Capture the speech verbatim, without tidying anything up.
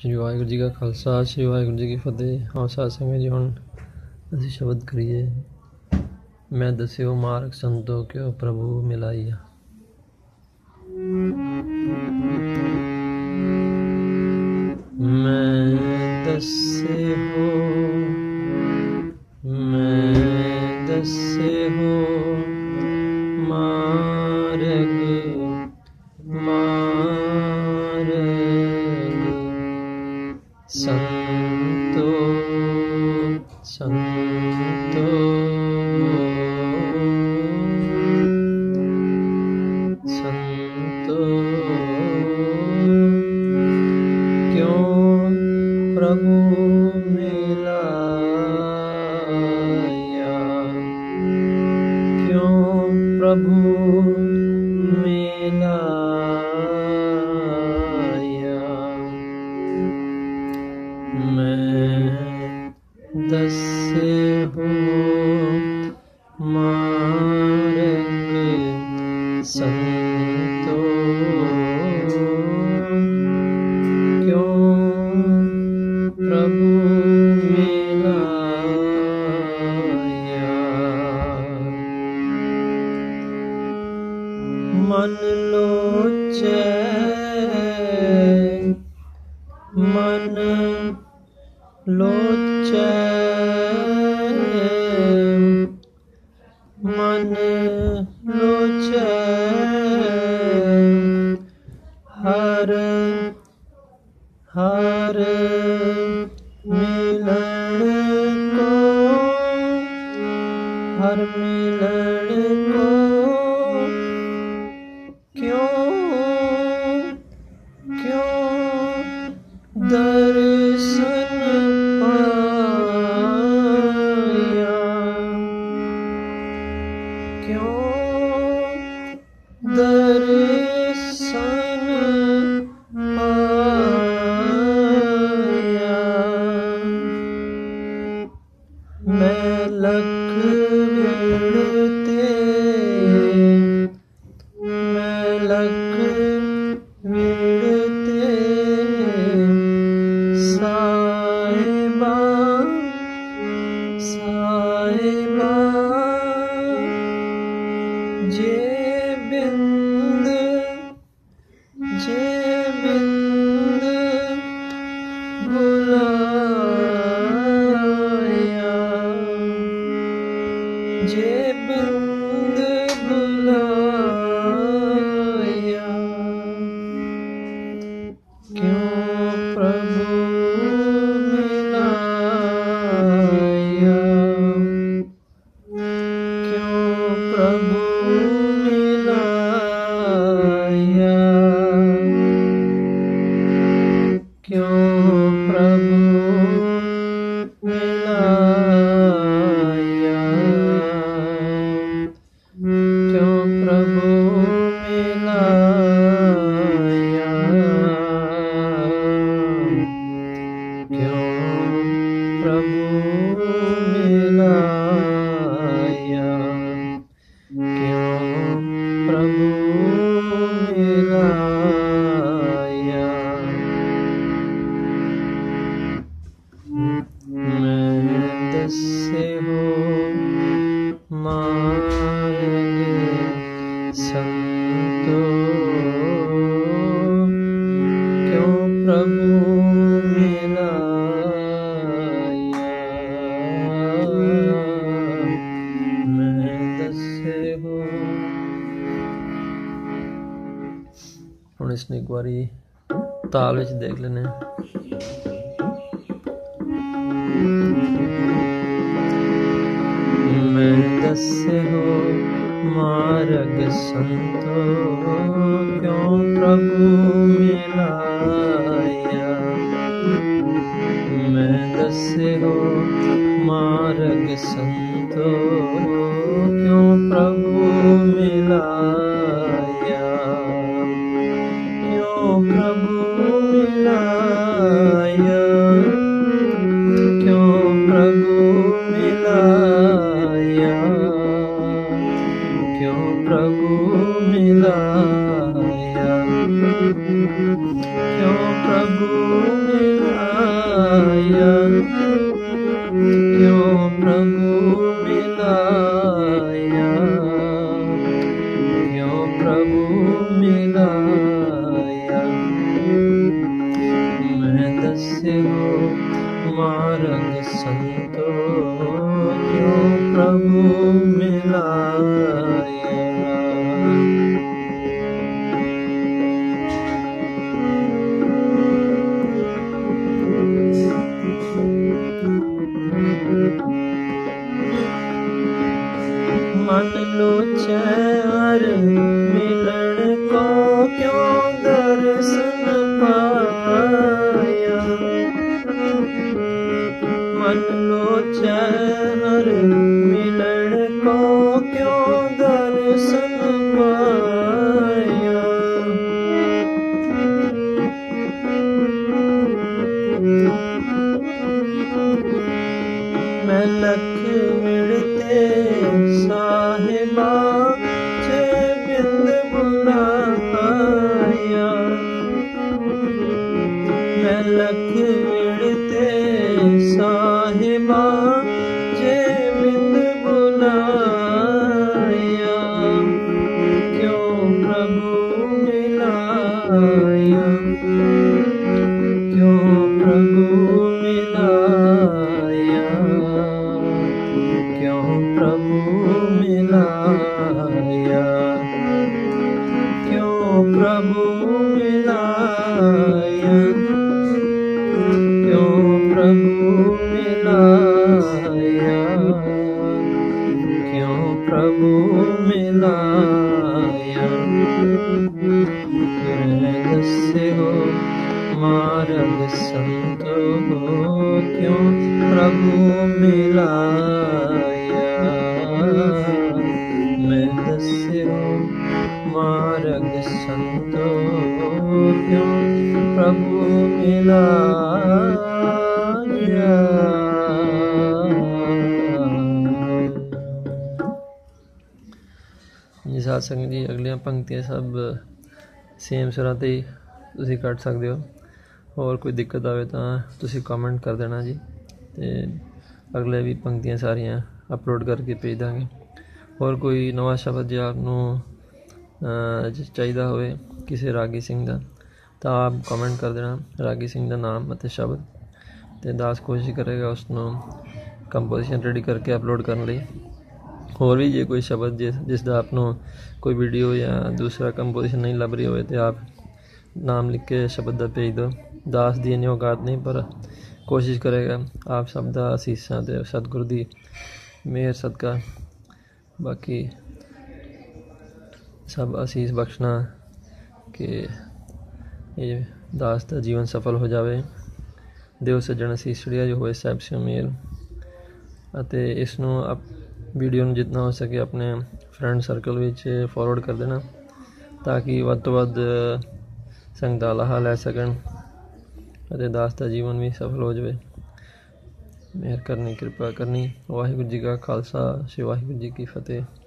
श्री वाहिगुरू जी का खालसा श्री वाहिगुरू जी की फतेह। आओ साथ संगत जी हुण असीं शब्द करिए। मैं दसियो मार्ग संतो क्यों प्रभु मिलाइया। मैं दसियो मैं दसियो मार्ग मार्ग संतो संतो संतो क्यों प्रभु मिलाया, क्यों प्रभु मिलाया। मैं दसियो मार्ग संतो क्यों प्रभु मिलाया। मन लोचे मन लोचे मन लोचे हर हर मिलन को हर मिलन को क्यों क्यों दर्शन पाया, क्यों दर्शन पाया। मैं लख विड़ते मैं लख विड़ते साहिबा साहिबा जे बिंद जे बिंद बुलाया, जे बिंद बुलाया। क्यों प्रभु मिलाया, क्यों प्रभु मिलाया, क्यों प्रभु मिलाया, क्यों प्रभु मिलाया, क्यों प्रभु मिलाया, क्यों प्रभु मिलाया। मैं दसियो मार्ग संतो क्यों प्रभु मिलाया। मैं दसियो। हुण इसने एक बारी ताल विच देख लेने। मैं दसियो मार्ग संतो क्यों प्रभु मिलाया। मैं दसियो मार्ग संतो क्यों प्रभु मिलाया, क्यों प्रभु मिलाया, क्यों प्रभु मिलाया, क्यों प्रभु मिलाया, क्यों प्रभु मिलाया। संतों क्यों प्रभु मिलाया। मन लोचे हर मिलन को क्यों दर्शन पाया। मन लोचे हर मिलन को क्यों दर्शन पाया। मैं लख मिलते साहिबा जे बिंद बुलाया। मैं लख मिलते साहिबा जे बिंद बुलाया। क्यों प्रभु मिलाया। क्यों प्रभु मिलाया। क्यों प्रभु मिलाया। क्यों प्रभु मिलाया। क्यों प्रभु मिलाया। क्यों प्रभु मिलाया। दस्यो मार्ग संतों क्यों प्रभु मिलाया। मैं दस्यो मार्ग संतों क्यों प्रभु मिलाया। जी साथ संगत जी अगलियां पंक्तियां सब सेम सुरां ते तुसीं कट सकदे हो। और कोई दिक्कत आवे तां तुसीं कमेंट कर देना जी, ते अगले भी पंक्तियां सारियां अपलोड करके भेज दांगे। और कोई नवा शब्द जो आपनूं चाहिदा होवे किसी रागी सिंह दा तां आप कमेंट कर देना रागी सिंह दा नाम अते शब्द, ते दास कोशिश करेगा उसनूं कंपोजिशन रेडी करके अपलोड करने लई। और भी जे कोई शब्द जिस जिसदा आपनूं कोई वीडियो या दूसरा कंपोजिशन नहीं लभ रही होवे ते आप नाम लिख के शब्द दा भेज दो। दास दी इन्नी औकात नहीं, पर कोशिश करेगा आप सब दा असीसां ते सतगुरु दी मेहर सदका बाकी सब असीस बख्शना कि ये दास दा जीवन सफल हो जाए। देव सज्जण असीसड़िया जो होए साहब से मेल अते इसनूं आप वीडियो में जितना हो सके अपने फ्रेंड सर्कल विच फॉरवर्ड कर देना ताकि वध तो वध संगतां लाहा लै सकन अते दास दा जीवन भी सफल हो जाए। मेहर करनी कृपा करनी। वाहिगुरू जी का खालसा श्री वाहिगुरू जी की फतेह।